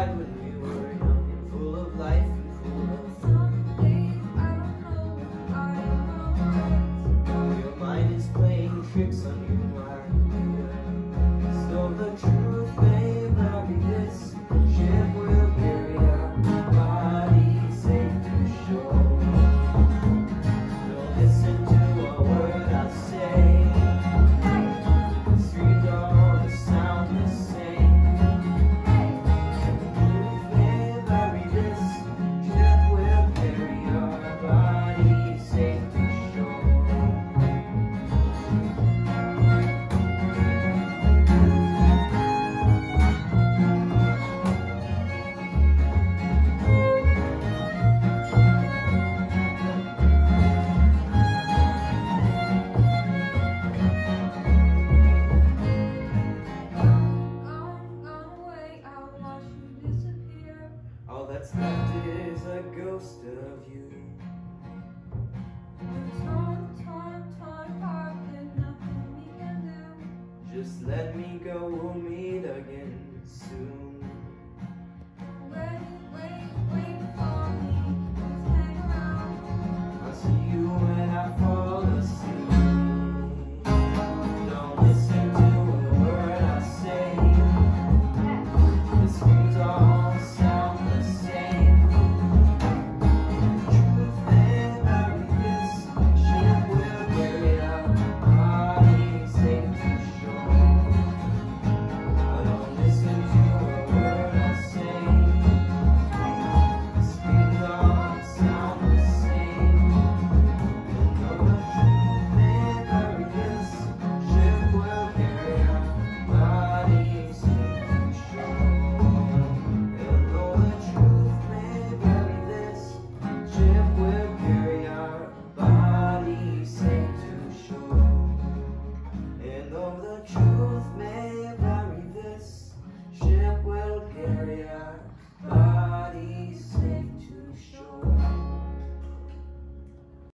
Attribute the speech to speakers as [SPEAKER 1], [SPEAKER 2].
[SPEAKER 1] ride when we were young and full of life and full of
[SPEAKER 2] Some days I don't know if I am
[SPEAKER 1] your mind is playing tricks on you, so the truth may vary. This ship will carry our body safe to shore. Don't listen to a word I say. The streets all the sound the same. The truth may vary. This ship will carry our body safe to shore. All that's left is a ghost of you.
[SPEAKER 2] torn apart, there's nothing we can do.
[SPEAKER 1] Just let me go, we'll meet again soon.